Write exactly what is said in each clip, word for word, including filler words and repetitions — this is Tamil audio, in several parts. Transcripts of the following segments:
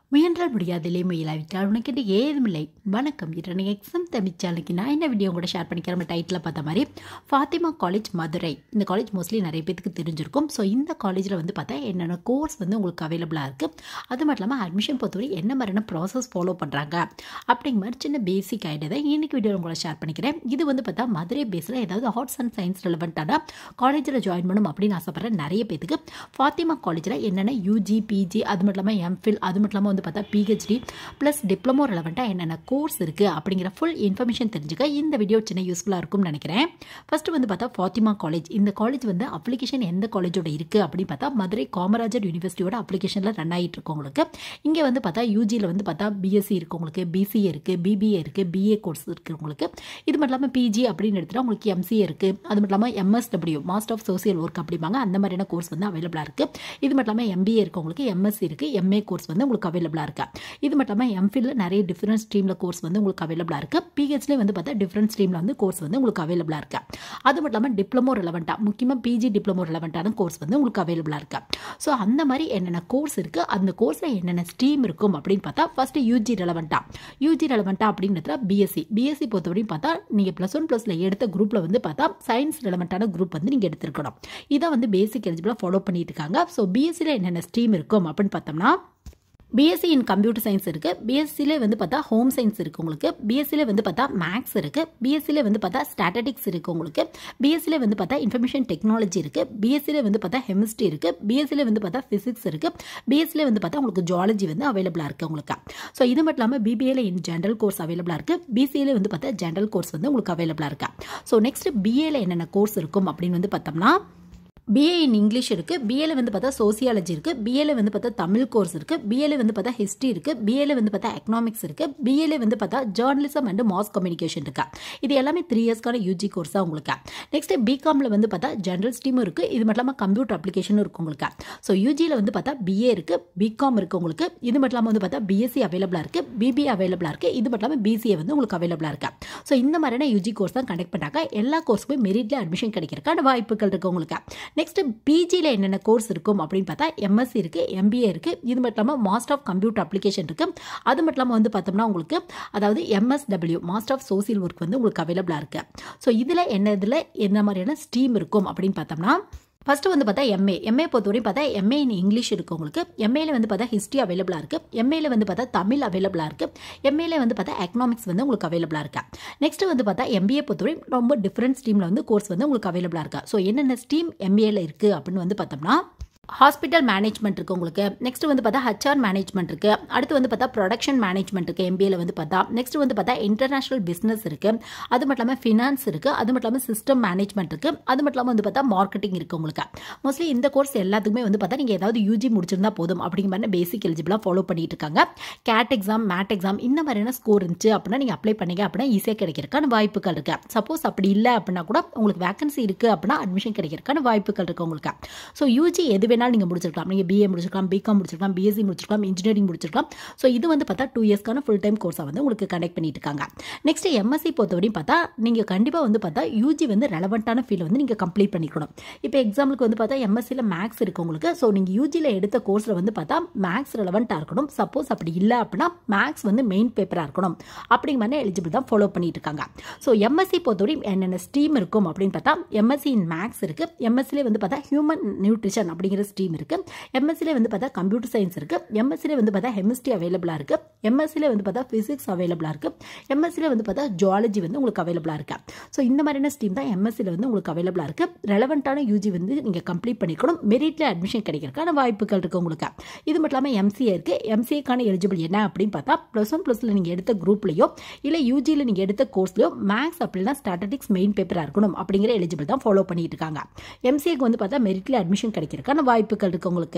முயன்றால் முடியாதில்லை முயலாவிட்டால் உனக்கிட்ட ஏதுமில்லை. வணக்கம். இன்று எக்ஸாம் தமிழ் சேனலுக்கு நான் என்ன வீடியோ கூட ஷேர் பண்ணிக்கிறேன். டைட்டில் பார்த்த மாதிரி ஃபாத்திமா காலேஜ் மதுரை. இந்த காலேஜ் மோஸ்ட்லி நிறைய பேருக்கு தெரிஞ்சிருக்கும். ஸோ இந்த காலேஜில் வந்து பார்த்தா என்னென்ன கோர்ஸ் வந்து உங்களுக்கு அவைலபிளாக இருக்குது, அது மட்டும் இல்லாமல் அட்மிஷன் பொறுத்தவரை என்ன மாதிரியான ப்ராசஸ் ஃபாலோ பண்ணுறாங்க அப்படிங்கிற மாதிரி சின்ன பேசிக் ஐடியா தான் இன்றைக்கி வீடியோ உங்களை ஷேர் பண்ணிக்கிறேன். இது வந்து பார்த்தா மதுரை பேஸில் ஏதாவது ஆர்ட்ஸ் அண்ட் சயின்ஸ் ரெலவெண்ட்டான காலேஜில் ஜாயின் பண்ணணும் அப்படின்னு ஆசைப்படுற நிறைய பேருக்கு ஃபாத்திமா காலேஜில் என்னென்ன யூஜி பிஜி அது மட்டும் இல்லாமல் எம்ஃபில் அது மட்டும் இல்லாமல் வந்து பார்த்தா பிஹெச்டி ப்ளஸ் டிப்ளமோ ரெலவெண்ட்டாக என்னென்ன கோர்ஸ் இருக்குது அப்படிங்கிற ஃபுல் இன்ஃபர்மேஷன் தெரிஞ்சுக்க இந்த வீடியோ சின்ன யூஸ்ஃபுல்லாக இருக்கும்னு நினைக்கிறேன். ஃபஸ்ட்டு வந்து பார்த்தா ஃபாத்திமா காலேஜ். இந்த காலேஜ் வந்து அப்ளிகேஷன் எந்த காலேஜோட இருக்குது அப்படின்னு பார்த்தா மதுரை காமராஜர் யூனிவர்சிட்டியோட அப்ளிகேஷனில் ரன் ஆகிட்டு இருக்கு உங்களுக்கு. இங்கே வந்து பார்த்தா யூஜியில் வந்து பார்த்தா பிஎஸ்சி இருக்குது உங்களுக்கு, பிசிஏ இருக்குது, பிபிஏ இருக்குது, பிஏ கோர்ஸ் இருக்குது உங்களுக்கு. இது மட்டும் இல்லாமல் பிஜி அப்படின்னு எடுத்துகிட்டா உங்களுக்கு எம்சிஏ இருக்குது, அது மட்டும் இல்லாமல் MSW master of social work அப்படிம்பாங்க, அந்த மாதிரியான கோர்ஸ் வந்து அவைலபிளாக இருக்குது. இது மட்டும் இல்லாமல் எம்பிஏ இருக்குது உங்களுக்கு, எம்எஸ்சி இருக்குது, எம்ஏ கோர்ஸ் வந்து உங்களுக்கு அவைலபிளாக இருக்குது. இது மட்டும் இல்லாமல் எம்ஃபில் நிறைய டிஃப்ரெண்ட் ஸ்ட்ரீமில் கோர்ஸ் வந்து உங்களுக்கு அவைலபிளாக இருக்குது. பிஹெச்ல வந்து பார்த்தா டிஃப்ரெண்ட் ஸ்ட்ரீமில் வந்து கோர்ஸ் வந்து உங்களுக்கு அவைலபிளாக இருக்குது. அது மட்டும் இல்லாமல் டிப்ளமோ ரெலவெண்ட்டாக முக்கியமாக பிஜி டிப்ளமோ ரெலவெண்ட்டான கோர்ஸ் வந்து உங்களுக்கு அவைலபிளாக இருக்குது. ஸோ அந்த மாதிரி என்னென்ன கோர்ஸ் இருக்குது, அந்த கோர்ஸில் என்னென்ன ஸ்ட்ரீம் இருக்கும் அப்படின்னு பார்த்தா ஃபஸ்ட்டு யூஜி ரெலவெண்ட்டாக யூஜி ரெலவெண்ட்டாக அப்படின்னு பிஎஸ்சி பிஎஸ்சி பொறுத்தவரையும் பார்த்தா நீங்கள் ப்ளஸ் ஒன் ப்ளஸில் எடுத்த குரூப்பில் வந்து பார்த்தா சயின்ஸ் ரெலவெண்ட்டான குரூப் வந்து நீங்கள் எடுத்துருக்கணும். இதை வந்து பேசிக் எலிஜிபிளாக ஃபாலோ பண்ணிட்டு இருக்காங்க. ஸோ பிஎஸ்சியில் என்னென்ன ஸ்ட்ரீம் இருக்கும் அப்படின்னு பார்த்தோம்னா பிஎஸ்சி இன் கம்ப்யூட்டர் சயின்ஸ் இருக்குது, பிஎஸ்சிலே வந்து பார்த்தா ஹோம் சயின்ஸ் இருக்குது உங்களுக்கு, பிஎஸ்சிலே வந்து பார்த்தா மேக்ஸ் இருக்குது, பிஎஸ்சிலே வந்து பார்த்தா ஸ்டாட்டிக்ஸ் இருக்குது உங்களுக்கு, பிஎஸ்சிலே வந்து பார்த்தா இன்ஃபர்மேஷன் டெக்னாலஜி இருக்குது, பிஎஸ்சிலே வந்து பார்த்தா கெமிஸ்ட்ரி இருக்குது, பிஎஸ்சிலே வந்து பார்த்தா ஃபிசிக்ஸ் இருக்குது, பிஎஸ்சிலே வந்து பார்த்தா உங்களுக்கு ஜுவாலஜி வந்து அவைலபிளாக இருக்குது உங்களுக்கு. ஸோ இது மட்டும் இல்லாமல் பிபிஏல இன் ஜென்ரல் கோர்ஸ் அவைலபிளாக இருக்குது, பிசிஏல வந்து பார்த்தா ஜென்ரல் கோர்ஸ் வந்து உங்களுக்கு அவைலபிளாக இருக்குது. ஸோ நெக்ஸ்ட் பிஏல என்னென்ன கோர்ஸ் இருக்கும் அப்படின்னு வந்து பார்த்தோம்னா பிஏ இன் இங்கிலீஷ் இருக்குது, பிஏல வந்து பார்த்தா சோசியாலஜி இருக்குது, பிஏல வந்து பார்த்தா தமிழ் கோர்ஸ் இருக்குது, பிஏல வந்து பார்த்தா ஹிஸ்ட்ரி இருக்குது, பிஏல வந்து பார்த்தா எக்கனாமிக்ஸ் இருக்குது, பிஏல வந்து பார்த்தா ஜேர்னலிசம் அண்ட் மாஸ் கம்யூனிகேஷன் இருக்கு. இது எல்லாமே த்ரீ இயர்ஸ்க்கான யூஜி கோர்ஸ் தான் உங்களுக்கு. நெக்ஸ்ட் பிகாமில் வந்து பார்த்தா ஜென்ரல் ஸ்ட்ரீமும் இருக்குது, இது மட்டும் இல்லாமல் கம்ப்யூட்டர் அப்ளிகேஷனும் இருக்குது உங்களுக்கு. ஸோ யூஜியில் வந்து பார்த்தா பிஏ இருக்குது, பிகாம் இருக்குது உங்களுக்கு, இது மட்டும் இல்லாமல் வந்து பார்த்தா பிஎஸ்சி அவைலபிளாக இருக்குது, பிபிஏ அவைலபிளாக இருக்குது, இது மட்டும் இல்லாமல் பிசிஏ வந்து உங்களுக்கு அவைலபிளாக இருக்குது. ஸோ இந்த மாதிரியான யூஜி கோர்ஸ் தான் கண்டக்ட் பண்ணுறாங்க. எல்லா கோர்ஸுக்குமே மெரிட்ல அட்மிஷன் கிடைக்கிறதுக்கான வாய்ப்புகள் இருக்குது உங்களுக்கு. நெக்ஸ்ட் பிஜியில் என்னென்ன கோர்ஸ் இருக்கும் அப்படின்னு பார்த்தா எம்எஸ்சி இருக்குது, எம்பிஏ இருக்குது, இது மட்டும் இல்லாமல் மாஸ்டர் ஆஃப் கம்ப்யூட்டர் அப்ளிகேஷன் இருக்குது, அது மட்டும் இல்லாமல் வந்து பார்த்தோம்னா உங்களுக்கு அதாவது MSW master of social work வந்து உங்களுக்கு அவைலபிளாக இருக்குது. ஸோ இதில் என்ன இதில் என்ன மாதிரியான ஸ்ட்ரீம் இருக்கும் அப்படின்னு பார்த்தோம்னா ஃபஸ்ட்டு வந்து பார்த்தா எம்ஏ எம்ஏ பொறுத்தவரையும் பார்த்தா எம்ஏ இன் இங்கிலீஷ் இருக்குது உங்களுக்கு, எம்ஏல வந்து பார்த்தா ஹிஸ்ட்ரி அவைலபிளாக இருக்குது, எம்ஏல வந்து பார்த்தா தமிழ் அவைலபிளாக இருக்குது, எம்ஏல வந்து பார்த்தா எக்கனாமிக்ஸ் வந்து உங்களுக்கு அவைலபிளாக இருக்குது. நெக்ஸ்ட் வந்து பார்த்தா எம்பிஏ பொறுத்தவரையும் ரொம்ப டிஃப்ரெண்ட் ஸ்ட்ரீமில் வந்து கோர்ஸ் வந்து உங்களுக்கு அவைலபிளாக இருக்குது. ஸோ என்னென்ன ஸ்ட்ரீம் எம்பிஏல இருக்குது அப்படின்னு வந்து பார்த்தோம்னா ஹாஸ்பிட்டல் மேனேஜ்மெண்ட் இருக்குது உங்களுக்கு, நெக்ஸ்ட் வந்து பார்த்தா ஹெச்ஆர் மேனேஜ்மெண்ட் இருக்குது, அடுத்து வந்து பார்த்தா ப்ரொடக்ஷன் மேனேஜ்மெண்ட் இருக்குது எம்பிஏல வந்து பார்த்தா, நெக்ஸ்ட் வந்து பார்த்தா இன்டர்நேஷனல் பிஸ்னஸ் இருக்குது, அது மட்டும் இல்லாமல் ஃபினான்ஸ் இருக்குது, அது மட்டும் இல்லாமல் சிஸ்டம் மேனேஜ்மெண்ட் இருக்குது, அது மட்டும் இல்லாமல் வந்து பார்த்தா மார்க்கெட்டிங் இருக்குது உங்களுக்கு. மோஸ்ட்லி இந்த கோர்ஸ் எல்லாத்துக்குமே வந்து பார்த்தா நீங்கள் ஏதாவது யூஜி முடிச்சிருந்தா போதும் அப்படிங்கிற மாதிரி பேசிக் எலிஜிபிளாக ஃபாலோ பண்ணிட்டு இருக்காங்க. கேட் எக்ஸாம் மேட் எக்ஸாம் இந்த மாதிரியான ஸ்கோர் இருந்துச்சு அப்படின்னா நீங்கள் அப்ளை பண்ணீங்க அப்படின்னா ஈஸியாக கிடைக்கிறதுக்கான வாய்ப்புகள் இருக்குது. சப்போஸ் அப்படி இல்லை அப்படின்னா கூட உங்களுக்கு வேகன்சி இருக்குது அப்படின்னா அட்மிஷன் கிடைக்கிறதுக்கான வாய்ப்புகள் இருக்குது உங்களுக்கு. ஸோ யூஜி எது வேணாலும் நீங்கள் முடிச்சிருக்கலாம், நீங்கள் பிஏ முடிச்சிருக்கலாம், பிகாம் முடிச்சிருக்கலாம், பிஎஸ்சி முடிச்சிருக்கலாம், இன்ஜினியரிங் முடிச்சிருக்கலாம். ஸோ இது வந்து பார்த்தா டூ இயர்ஸ்க்கான ஃபுல் டைம் கோர்ஸாக வந்து உங்களுக்கு கண்டக்ட் பண்ணிட்டு இருக்காங்க. நெக்ஸ்ட் எம்எஸ்சி பொறுத்தவரையும் பார்த்தா நீங்கள் கண்டிப்பாக வந்து பார்த்தா யூஜி வந்து ரெலவெண்ட்டான ஃபீல்டு வந்து நீங்கள் கம்ப்ளீட் பண்ணிக்கணும். இப்போ எக்ஸாம்பிளுக்கு வந்து பார்த்தா எம்எஸ்சியில் மேக்ஸ் இருக்குது உங்களுக்கு. ஸோ நீங்கள் யூஜியில் எடுத்த கோர்ஸில் வந்து பார்த்தா மேக்ஸ் ரெலவெண்ட்டாக இருக்கணும். சப்போஸ் அப்படி இல்லை அப்படின்னா மேக்ஸ் வந்து மெயின் பேப்பராக இருக்கணும் அப்படிங்கிற மாதிரி எலிஜிபிள் தான் ஃபாலோ பண்ணிட்டு இருக்காங்க. ஸோ எம்எஸ்சி பொறுத்தவரையும் என்னென்ன ஸ்ட்ரீம் இருக்கும் அப்படின்னு பார்த்தா எம்எஸ்சி இன் மேக்ஸ் இருக்குது, எம்எஸ்சிலே வந்து பார்த்தா ஹியூமன் நியூட்ரிஷன் அப்படிங்கிற ஸ்ட்ரீம் இருக்குது, எம்எஸ்சிலே வந்து பார்த்தா கம்ப்யூட்டர் சயின்ஸ் இருக்குது, எம்எஸ்சிலே வந்து பார்த்தா கெமிஸ்ட்ரி அவைலபிளாக இருக்குது, எம்எஸ்சிலே வந்து பார்த்தா ஃபிசிக்ஸ் அவைலபிளாக இருக்குது, எம்எஸ்சிலே வந்து பார்த்தா ஜுவாலஜி வந்து உங்களுக்கு அவைலபிளாக இருக்குது. ஸோ இந்த மாதிரியான ஸ்ட்ரீம் தான் எம்எஸ்சியில் வந்து உங்களுக்கு அவைலபிளாக இருக்குது. ரெலவெண்ட்டான யூஜி வந்து நீங்கள் கம்ப்ளீட் பண்ணிக்கணும். மெரிட்ல அட்மிஷன் கிடைக்கிறதுக்கான வாய்ப்புகள் இருக்குது உங்களுக்கு. இது மட்டும் இல்லாமல் எம்சிஏ இருக்குது. எம்சிஏக்கான எலிஜிபிள் என்ன அப்படின்னு பார்த்தா ப்ளஸ் ஒன் ப்ளஸில் நீங்கள் எடுத்த குரூப்லையோ இல்லை யூஜியில் நீங்கள் எடுத்த கோர்ஸ்லையோ மேக்ஸ் அப்படின்னா ஸ்டாட்டிக்ஸ் மெயின் பேப்பராக இருக்கணும் அப்படிங்கிற எலிஜிபிள் தான் ஃபாலோ பண்ணிட்டு இருக்காங்க. எம்சிஏக்கு வந்து பார்த்தா மெரிட்ல அட்மிஷன் கிடைக்கிறதுக்கான வாய்ப்புகள் இருக்குது உங்களுக்கு.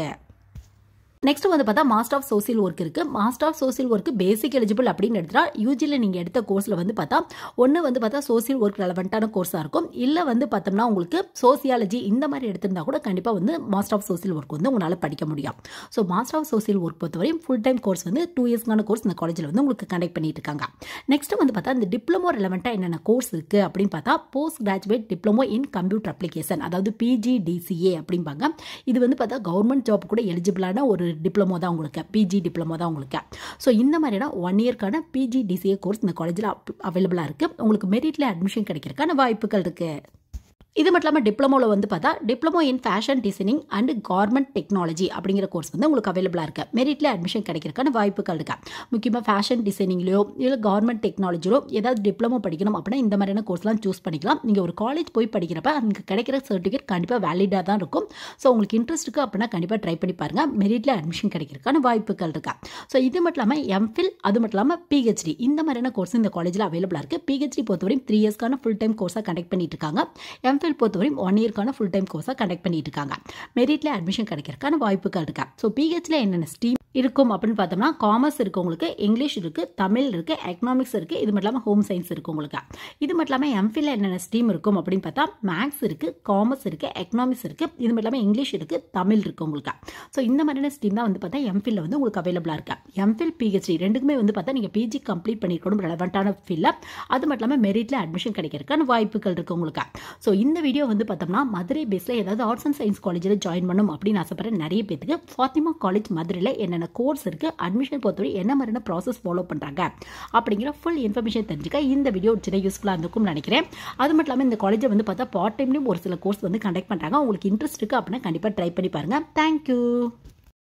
நெக்ஸ்ட் வந்து பார்த்தா மாஸ்டர் ஆஃப் சோசியல் ஒர்க் இருக்குது. Master of social work basic eligible அப்படின்னு எடுத்துட்டா யூஜியில் நீங்கள் எடுத்த கோர்ஸில் வந்து பார்த்தா ஒன்று வந்து பார்த்தா சோசியல் ஒர்க் ரெலவெண்ட்டான கோர்ஸாக இருக்கும், இல்லை வந்து பார்த்தோம்னா உங்களுக்கு சோசியாலஜி இந்த மாதிரி எடுத்திருந்தா கூட கண்டிப்பாக வந்து மாஸ்டர் ஆஃப் சோசியல் ஒர்க் வந்து உங்களால் படிக்க முடியும். So master of social work பொறுத்தவரையும் ஃபுல் டைம் கோர்ஸ் வந்து டூ இயர்ஸ்க்கான கோர்ஸ் இந்த காலேஜில் வந்து உங்களுக்கு கண்டக்ட் பண்ணிட்டு இருக்காங்க. நெக்ஸ்ட் வந்து பார்த்தா இந்த டிப்ளமோ ரெலவெண்ட்டாக என்னென்ன கோர்ஸ் இருக்குது அப்படின்னு பார்த்தா post graduate diploma in computer application அதாவது பிஜிடிசிஏ அப்படிம்பாங்க. இது வந்து பார்த்தா கவர்மெண்ட் ஜாப் கூட எலிஜிபிளான ஒரு டிப்ளமோ தான் உங்களுக்கு, பிஜி டிப்ளமோ தான் உங்களுக்கு. ஸோ இந்த மாதிரியான ஒன் இயர்க்கான பிஜி டிசிஏ கோர்ஸ் இந்த காலேஜில் அவைலபிளாக இருக்குது. உங்களுக்கு மெரிட்டில் அட்மிஷன் கிடைக்கிறதுக்கான வாய்ப்புகள் இருக்குது. இது மட்டும் இல்லாமல் டிப்ளமோவில் வந்து பார்த்தா diploma in fashion designing and garment technology அப்படிங்கிற கோர்ஸ் வந்து உங்களுக்கு அவைலபிளாக இருக்குது. மெரிட்டில் அட்மிஷன் கிடைக்கிறதுக்கான வாய்ப்புகள் இருக்கா. முக்கியமாக ஃபேஷன் டிசைனிங்லையோ இல்லை கார்மெண்ட் டெக்னாலஜியோ ஏதாவது டிப்ளமோ படிக்கணும் அப்படின்னா இந்த மாதிரியான கோர்ஸ்லாம் சூஸ் பண்ணிக்கலாம். நீங்கள் ஒரு காலேஜ் போய் படிக்கிறப்ப அங்கே கிடைக்கிற சர்டிஃபிகேட் கண்டிப்பாக வேலிடாக தான் இருக்கும். ஸோ உங்களுக்கு இன்ட்ரெஸ்ட் இருக்குது அப்படின்னா கண்டிப்பாக ட்ரை பண்ணி பாருங்கள். மெரிட்டில் அட்மிஷன் கிடைக்கிறதுக்கான வாய்ப்புகள் இருக்கா. ஸோ இது மட்டும் இல்லாமல் எம்ஃபில், அது மட்டும் இல்லாமல் பிஹெச்டி, இந்த மாதிரியான கோர்ஸ் இந்த காலேஜில் அவைலபிளாக இருக்குது. பிஹெச்டி பொறுத்தவரைக்கும் த்ரீ இயர்ஸ்க்கான ஃபுல் டைம் கோர்ஸாக கண்டக்ட் பண்ணிட்டு இருக்காங்க. எம்ஃபில் பொறுத்தவரையும் ஒன் இயர்க்கான ஃபுல் டைம் கோர்ஸாக கண்டக்ட் பண்ணிட்டு இருக்காங்க. மெரிட்டில் அட்மிஷன் கிடைக்கிறதுக்கான வாய்ப்புகள் இருக்கா. ஸோ பிஹெச்ல என்னென்ன ஸ்ட்ரீம் இருக்கும் அப்படின்னு பார்த்தோம்னா காமர்ஸ் இருக்குது உங்களுக்கு, இங்கிலீஷ் இருக்குது, தமிழ் இருக்குது, எக்கனாமிக்ஸ் இருக்குது, இது மட்டும் இல்லாமல் ஹோம் சயின்ஸ் இருக்குது உங்களுக்கு. இது மட்டும் இல்லாமல் எம்ஃபில் என்னென்ன ஸ்ட்ரீம் இருக்கும் அப்படின்னு பார்த்தா மேக்ஸ் இருக்குது, காமர்ஸ் இருக்குது, எக்கனாமிக்ஸ் இருக்குது, இது மட்டும் இல்லாமல் இங்கிலீஷ் இருக்குது, தமிழ் இருக்குது உங்களுக்கு. ஸோ இந்த மாதிரியான ஸ்ட்ரீம் தான் வந்து பார்த்தா எம்ஃபில் வந்து உங்களுக்கு அவைலபிளாக இருக்கு. எம்ஃபில் பிஹெச்டி ரெண்டுக்குமே வந்து பார்த்தா நீங்கள் பிஜி கம்ப்ளீட் பண்ணிருக்கணும் ரெலவெண்ட்டான ஃபீல்டில். அது மட்டும் இல்லாமல் மெரிட்டில் அட்மிஷன் கிடைக்கிறதுக்கான வாய்ப்புகள் இருக்குது உங்களுக்கு. ஸோ இந்த வீடியோ வந்து பார்த்தோம்னா மதுரை பேஸில் ஏதாவது ஆர்ட்ஸ் அண்ட் சயின்ஸ் காலேஜில் ஜாயின் பண்ணணும் அப்படின்னு ஆசைப்படுற நிறைய பேருக்கு ஃபாத்திமா காலேஜ் மதுரையில் என்னென்ன கோர்ஸ் இருக்குது, அட்மிஷன் பொறுத்தவரை என்ன மாதிரியான ப்ராசஸ் ஃபாலோ பண்ணுறாங்க அப்படிங்கிற ஃபுல் இன்ஃபர்மேஷன் தெரிஞ்சுக்க இந்த வீடியோ ஒரு சின்ன யூஸ்ஃபுல்லாக இருந்திருக்கும்னு நினைக்கிறேன். அது மட்டும் இல்லாமல் இந்த காலேஜை வந்து பார்த்தா பார்ட் டைம்லேயும் ஒரு சில கோர்ஸ் வந்து கண்டக்ட் பண்ணுறாங்க. உங்களுக்கு இன்ட்ரெஸ்ட் இருக்குது அப்படின்னா கண்டிப்பாக ட்ரை பண்ணி பாருங்கள். தேங்க்யூ.